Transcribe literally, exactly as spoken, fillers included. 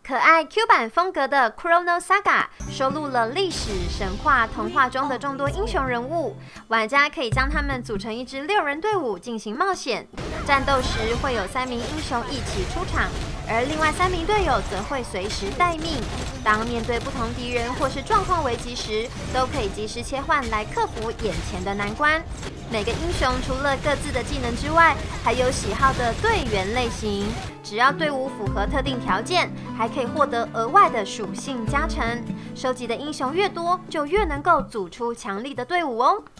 可爱 Q 版风格的 Chrono Saga 收录了历史、神话、童话中的众多英雄人物，玩家可以将他们组成一支六人队伍进行冒险。战斗时会有三名英雄一起出场，而另外三名队友则会随时待命。当面对不同敌人或是状况危急时，都可以及时切换来克服眼前的难关。每个英雄除了各自的技能之外，还有喜好的队员类型。只要队伍符合特定条件，还可以获得额外的属性加成。收集的英雄越多，就越能够组出强力的队伍哦。